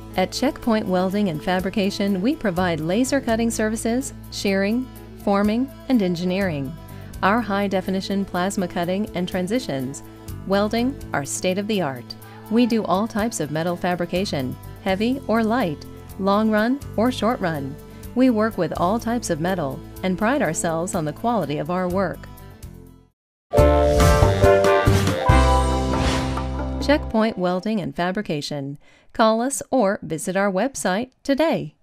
At Checkpoint Welding and Fabrication, we provide laser cutting services, shearing, forming, and engineering. Our high-definition plasma cutting and transitions welding are state-of-the-art. We do all types of metal fabrication, heavy or light, long run or short run. We work with all types of metal and pride ourselves on the quality of our work. Checkpoint Welding and Fabrication. Call us or visit our website today.